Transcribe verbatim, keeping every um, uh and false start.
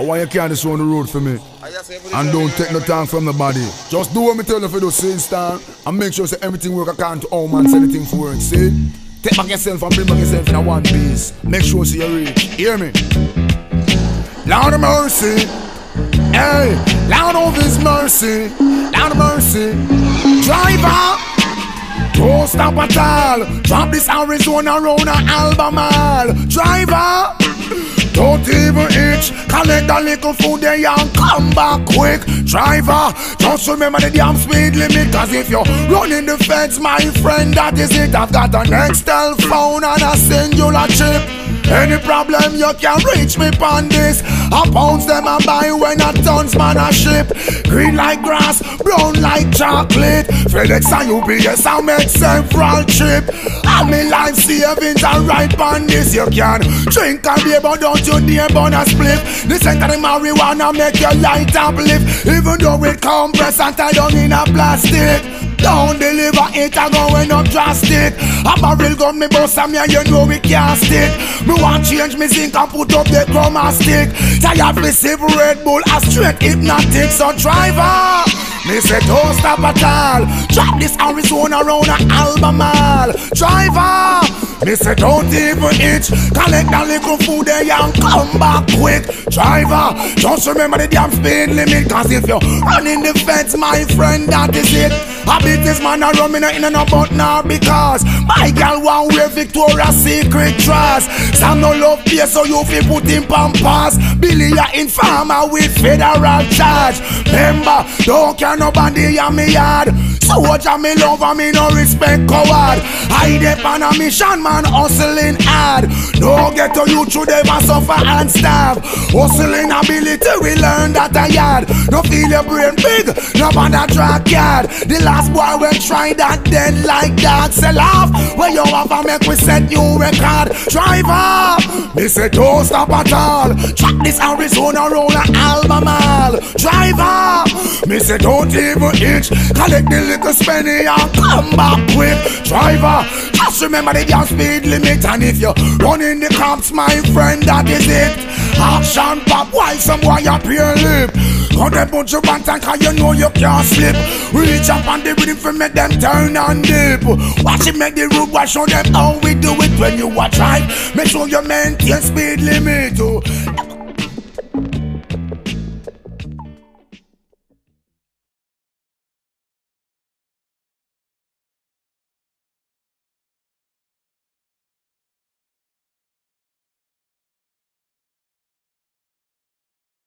And why you can't just run the road for me? And don't take no time from the body. Just do what me tell you for the same style. And make sure say everything work according to how man say anything for work. See? Take back yourself and bring back yourself in a one piece. Make sure see you reach. Hear me? Lord of mercy. Hey, Lord of His mercy. Lord of mercy. Driver, don't stop at all. Drop this Arizona round a Albemarle. Driver, don't even itch. Collect a little food there and come back quick. Driver, just remember the damn speed limit. Cause if you're running the fence, my friend, that is it. I've got an Nextel phone and a singular chip. Any problem you can reach me on this. I pounds them and buy when a tons man a ship. Green like grass, brown like chocolate. FedEx and U P S I make several trip. All me life savings are right on this. You can drink and beer but don't you dare burn a split. The center of marijuana make your light uplift. Even though it compress and tie down in a plastic. Don't deliver it and going up drastic. A barrel gun me bust and me and you know we can't stick. Me want change me zinc and put up the chroma stick. Tired me sip Red Bull a straight hypnotic. So driver, me say don't stop at all. Drop this Arizona round a Albemarle. Driver, me say don't even itch. Collect a little food there and come back quick. Driver, just remember the damn speed limit. Cause if you're running the fence, my friend, that is it. I beat this man a run me no in and about now. Because my girl want wear Victoria's Secret dress. Some no love here so you feel put in pampas. Billy a informer with federal charge. Remember, don't care nobody on me yard. So watch a me love and me no respect coward. I dep on a mission man hustling hard. No get to you through them and suffer and starve. Hustling ability we learn that a yard. No feel your brain big, no bother track yard. The last boy will try that dead like that. Sell off where you have a make we set new record. Driver, me say don't stop at all. Track this Arizona roll a Albemarle. Driver, me say don't even itch. Collect the little spenny and come back quick. Driver, just remember the damn speed limit. And if you're running the cops, my friend, that is it. Action pop while some boy up your lip. Cut them put your pants and cause you know you can't slip. Reach up on the rhythm for make them turn and dip. Watch it make the road wash, show them how we do it when you watch right. Make sure you maintain speed limit.